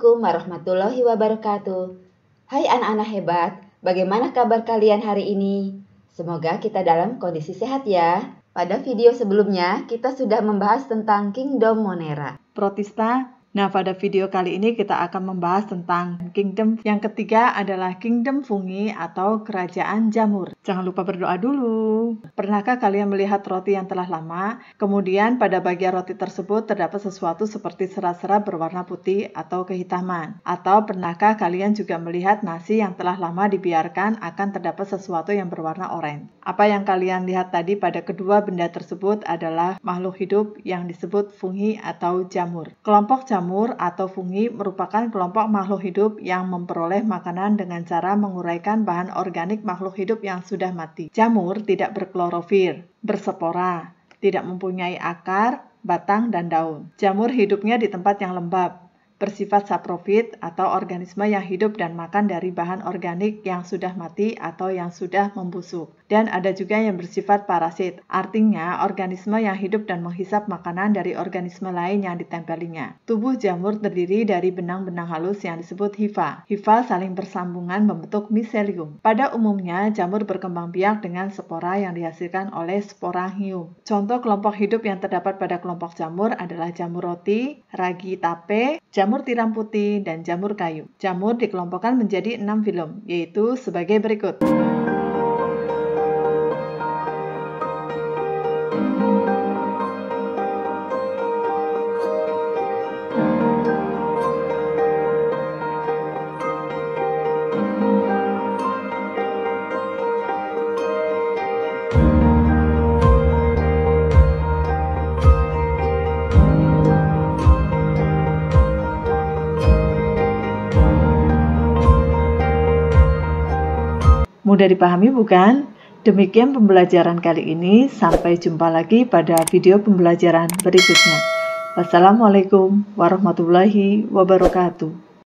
Assalamualaikum warahmatullahi wabarakatuh. Hai anak-anak hebat, bagaimana kabar kalian hari ini? Semoga kita dalam kondisi sehat ya. Pada video sebelumnya, kita sudah membahas tentang Kingdom Monera. Protista. Nah, pada video kali ini kita akan membahas tentang kingdom yang ketiga adalah kingdom fungi atau kerajaan jamur. Jangan lupa berdoa dulu. Pernahkah kalian melihat roti yang telah lama, kemudian pada bagian roti tersebut terdapat sesuatu seperti serat-serat berwarna putih atau kehitaman? Atau pernahkah kalian juga melihat nasi yang telah lama dibiarkan akan terdapat sesuatu yang berwarna oranye? Apa yang kalian lihat tadi pada kedua benda tersebut adalah makhluk hidup yang disebut fungi atau jamur. Kelompok jamur atau fungi merupakan kelompok makhluk hidup yang memperoleh makanan dengan cara menguraikan bahan organik makhluk hidup yang sudah mati. Jamur tidak berklorofil, berspora, tidak mempunyai akar, batang, dan daun. Jamur hidupnya di tempat yang lembab, bersifat saprofit atau organisme yang hidup dan makan dari bahan organik yang sudah mati atau yang sudah membusuk. Dan ada juga yang bersifat parasit, artinya organisme yang hidup dan menghisap makanan dari organisme lain yang ditempelinya. Tubuh jamur terdiri dari benang-benang halus yang disebut hifa. Hifa saling bersambungan membentuk miselium. Pada umumnya, jamur berkembang biak dengan spora yang dihasilkan oleh sporangium. Contoh kelompok hidup yang terdapat pada kelompok jamur adalah jamur roti, ragi tape, jamur tiram putih, dan jamur kayu. Jamur dikelompokkan menjadi 6 filum, yaitu sebagai berikut. Mudah dipahami bukan? Demikian pembelajaran kali ini, sampai jumpa lagi pada video pembelajaran berikutnya. Wassalamualaikum warahmatullahi wabarakatuh.